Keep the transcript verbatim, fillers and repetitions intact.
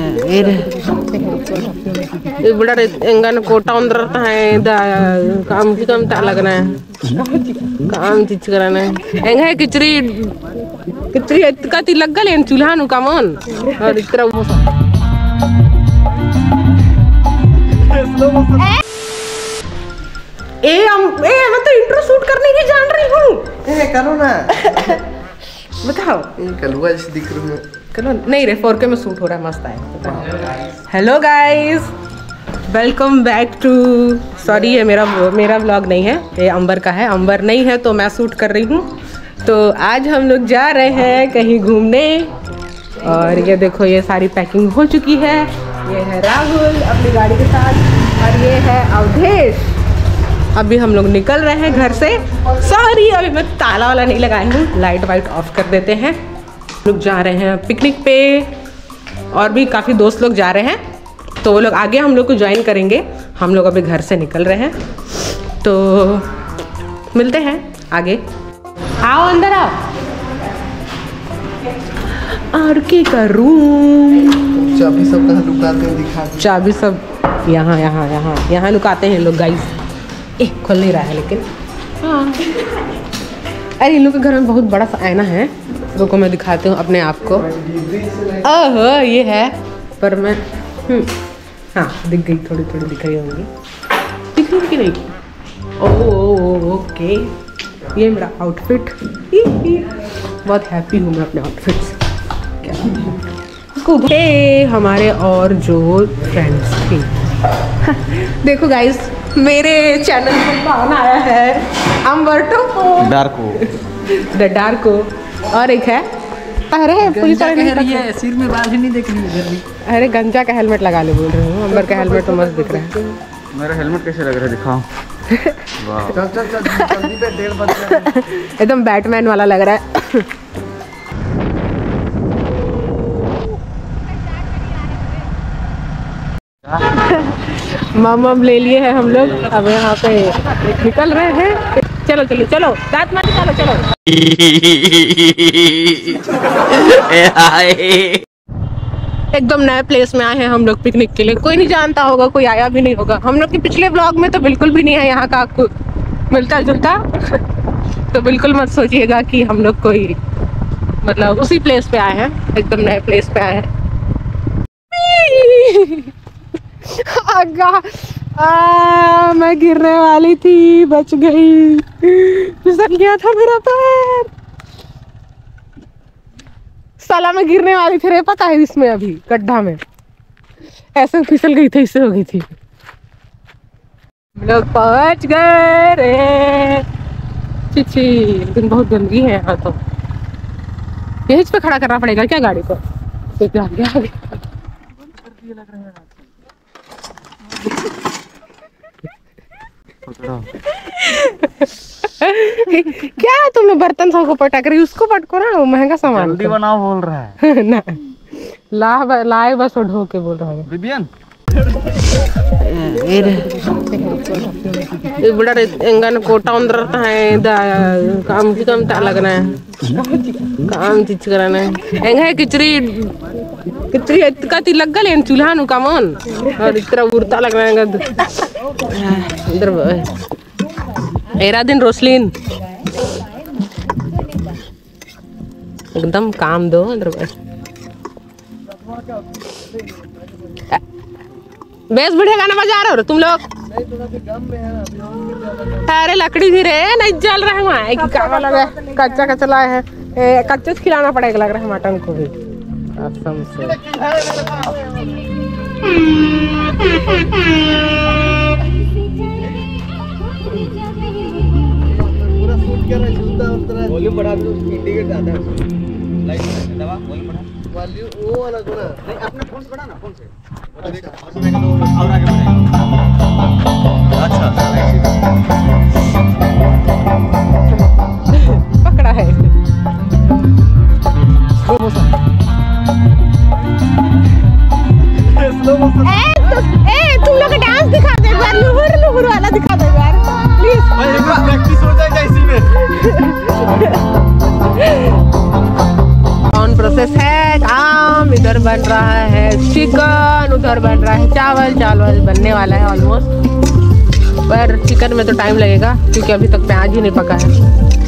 ये बड़ा एंगन कोटा अंदर है काम की कम ता लगना है काम चीज कराना है एंग है किचरी किचरी इतना ती लग गल चूल्हा नु कामन और इतना ए हम ए मैं तो इंट्रो शूट करने की जान रही हूँ ए करो ना बताओ कलुआ जैसे दिख रही है करो नहीं रे फोर के में शूट हो रहा है मस्त है। Hello guys welcome back to sorry ये मेरा मेरा व्लॉग नहीं है ये अंबर का है अंबर नहीं है तो मैं शूट कर रही हूँ। तो आज हम लोग जा रहे हैं कहीं घूमने और ये देखो ये सारी पैकिंग हो चुकी है। ये है राहुल अपनी गाड़ी के साथ और ये है अवधेश। अभी हम लोग निकल रहे हैं घर से। सॉरी अभी मैं ताला वाला नहीं लगाई हूँ लाइट वाइट ऑफ कर देते हैं। लोग जा रहे हैं पिकनिक पे और भी काफ़ी दोस्त लोग जा रहे हैं तो वो लोग आगे हम लोग को ज्वाइन करेंगे। हम लोग अभी घर से निकल रहे हैं तो मिलते हैं आगे। आओ अंदर आओ। आर के का रूम चाबी सब कहाँ लुकाते हैं दिखा दो। चाबी सब यहाँ यहाँ यहाँ यहाँ लुकाते हैं लोग गाइस। ए खुल नहीं रहा है लेकिन हाँ अरे इन लोग के घर में बहुत बड़ा सा आईना है। रुको मैं दिखाती हूँ अपने आप को। ओहो ये है पर मैं हाँ दिख गई थोड़ी थोड़ी दिख रही होंगी दिख रही कि नहीं। ओह ओके ये मेरा आउटफिट बहुत हैप्पी हूँ मैं अपने आउटफिट से। क्या hey, हमारे और जो फ्रेंड्स थे देखो गाइस मेरे चैनल पर कौन आया है अंबर्टो डार्को द डार्को और एक है अरे पुलिस वाले नहीं रही है सिर में बाल ही नहीं देख रही है। अरे गंजा का हेलमेट लगा ले बोल रही हूँ। अंबर का हेलमेट तो मस्त दिख रहा है। मेरा हेलमेट कैसे लग रहा है दिखाओ। वाह चल चल चल जल्दी पे डेढ़ बज रहा है एकदम बैटमैन वाला लग रहा है। मामा ले लिए हैं हम लोग अब यहाँ पे निकल रहे हैं। चलो चलो चलो दांत मार चलो चलो। एकदम नए प्लेस में आए हैं हम लोग पिकनिक के लिए। कोई नहीं जानता होगा कोई आया भी नहीं होगा। हम लोग के पिछले ब्लॉग में तो बिल्कुल भी नहीं है यहाँ का आपको मिलता जुलता तो बिल्कुल मत सोचिएगा कि हम लोग कोई मतलब उसी प्लेस पे आए हैं। एकदम नए प्लेस पे आए हैं। आगा आ, मैं गिरने वाली थी बच गई फिसल गया था मेरा पैर। साला मैं गिरने वाली थी रे पता है इसमें अभी गड्ढा में ऐसे फिसल गई थी इससे हो गई थी। हम लोग पहुंच गए रे चिची लेकिन बहुत गंदगी है यहाँ तो। यही पे खड़ा करना पड़ेगा क्या गाड़ी को तो क्या क्या तुम बर्तन सबको पटक रही उसको पटको ना वो महंगा सामान जल्दी बनाओ बोल रहा है ना ला लाए बस और ढो के बोल रहा है बिबियन। ये बड़ा एंगन कोटा अंदर है काम की कम ता लगना है काम चीज कराना है एंग है किचरी किचरी इतना ती लग गल चूल्हा नु कामन और इतना उड़ता लगना है इधर एरा दिन रोसलिन एकदम काम दो अंदर बेस बढ़िया गाना बजा रहे हो तुम लोग। अरे लकड़ी भी रे नहीं जल रहा है वहाँ क्या लगा कच्चा कच्चा लाए है कच्चा खिलाना पड़ेगा लग रहा है मटन को भी कसम से। वॉल्यूम बढ़ा दो इंडिकेट ज्यादा है लाइट दबा वॉल्यूम बढ़ा वॉल्यूम वो वाला थोड़ा नहीं अपना फोन से बढ़ा ना फोन से और आगे बढ़ेगा। अच्छा पकड़ा है ए तो ए तुम लोग डांस दिखा दे यार लुहुर लुहुर वाला दिखा दे यार प्लीज भाई एक बार प्रैक्टिस हो जाएगा इसी में। ऑन प्रोसेस है काम इधर बन रहा है चिकन, उधर बन रहा है चावल, चावल बनने वाला है ऑलमोस्ट, पर चिकन में तो टाइम लगेगा क्योंकि अभी तक प्याज ही नहीं पका है।